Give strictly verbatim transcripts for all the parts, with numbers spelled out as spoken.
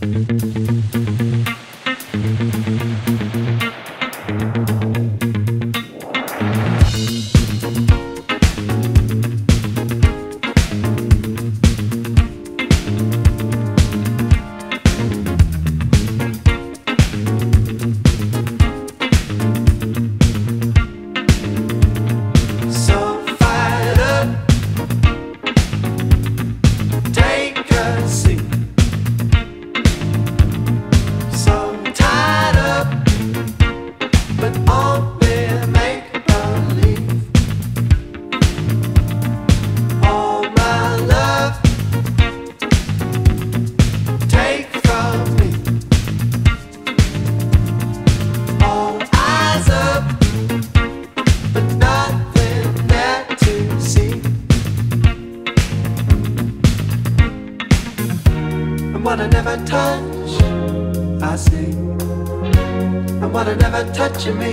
what I never touch, I see. And what I never touch in me,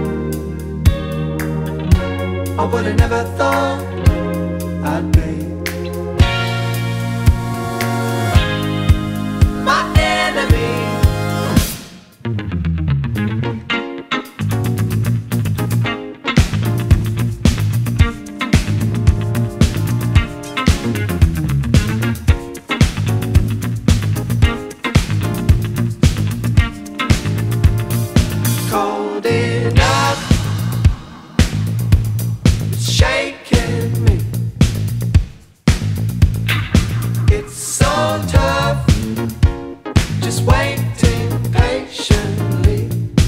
or what I never thought I'd be. My enemy. Cold enough, it's shaking me. It's so tough, just waiting patiently.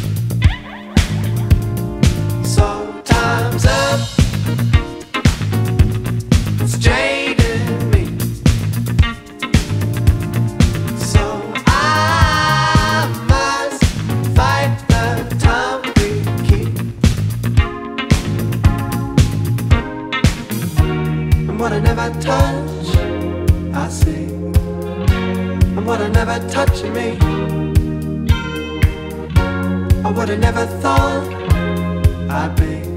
So time's up, it's jading me. So I must fight the time we keep. And what I never touch, I see. And what I never touch in me, or what I never thought I'd be.